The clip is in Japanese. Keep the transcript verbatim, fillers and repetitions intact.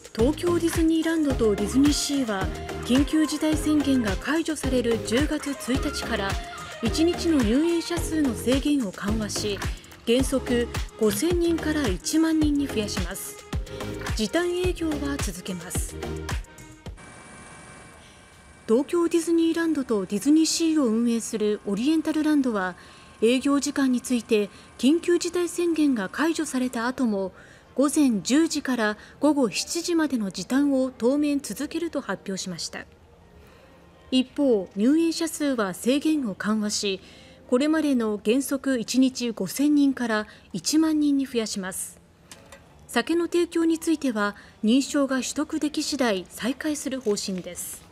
東京ディズニーランドとディズニーシーは緊急事態宣言が解除されるじゅうがつついたちからいちにちの入園者数の制限を緩和し、原則ごせんにんからいちまんにんに増やします。時短営業は続けます。東京ディズニーランドとディズニーシーを運営するオリエンタルランドは、営業時間について緊急事態宣言が解除された後もごぜんじゅうじからごごしちじまでの時短を当面続けると発表しました。一方、入園者数は制限を緩和し、これまでの原則いちにちごせんにんからいちまんにんに増やします。酒の提供については認証が取得でき次第再開する方針です。